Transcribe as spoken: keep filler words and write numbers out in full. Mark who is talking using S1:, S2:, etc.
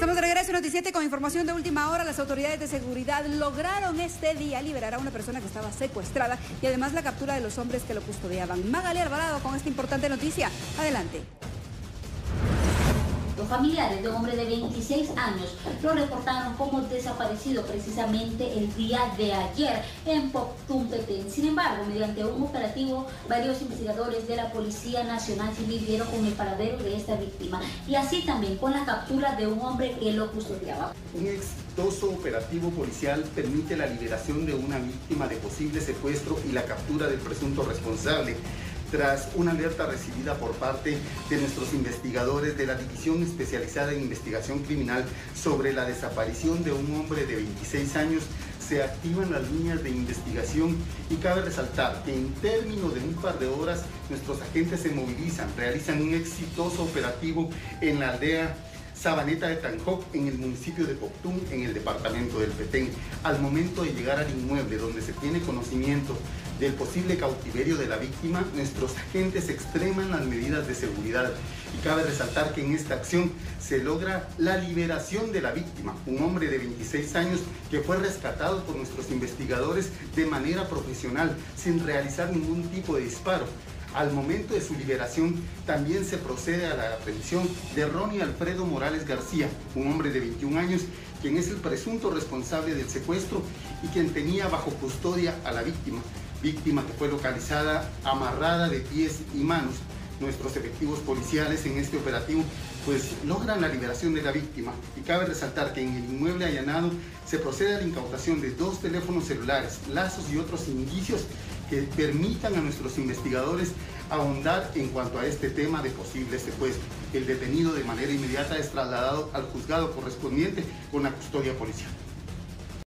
S1: Estamos de regreso en Noticiete con información de última hora. Las autoridades de seguridad lograron este día liberar a una persona que estaba secuestrada y además la captura de los hombres que lo custodiaban. Magali Alvarado con esta importante noticia. Adelante.
S2: Los familiares de un hombre de veintiséis años lo reportaron como desaparecido precisamente el día de ayer en Poctum, Petén. Sin embargo, mediante un operativo, varios investigadores de la Policía Nacional Civil dieron con el paradero de esta víctima y así también con la captura de un hombre que lo custodiaba.
S3: Un exitoso operativo policial permite la liberación de una víctima de posible secuestro y la captura del presunto responsable, tras una alerta recibida por parte de nuestros investigadores de la División Especializada en Investigación Criminal sobre la desaparición de un hombre de veintiséis años. Se activan las líneas de investigación y cabe resaltar que en términos de un par de horas nuestros agentes se movilizan, realizan un exitoso operativo en la aldea Sabaneta de Tanjoc, en el municipio de Poctum, en el departamento del Petén. Al momento de llegar al inmueble donde se tiene conocimiento del posible cautiverio de la víctima, nuestros agentes extreman las medidas de seguridad y cabe resaltar que en esta acción se logra la liberación de la víctima, un hombre de veintiséis años que fue rescatado por nuestros investigadores de manera profesional, sin realizar ningún tipo de disparo. Al momento de su liberación, también se procede a la aprehensión de Ronnie Alfredo Morales García, un hombre de veintiún años, quien es el presunto responsable del secuestro y quien tenía bajo custodia a la víctima. Víctima que fue localizada amarrada de pies y manos. Nuestros efectivos policiales en este operativo pues logran la liberación de la víctima y cabe resaltar que en el inmueble allanado se procede a la incautación de dos teléfonos celulares, lazos y otros indicios que permitan a nuestros investigadores ahondar en cuanto a este tema de posible secuestro. El detenido de manera inmediata es trasladado al juzgado correspondiente con la custodia policial.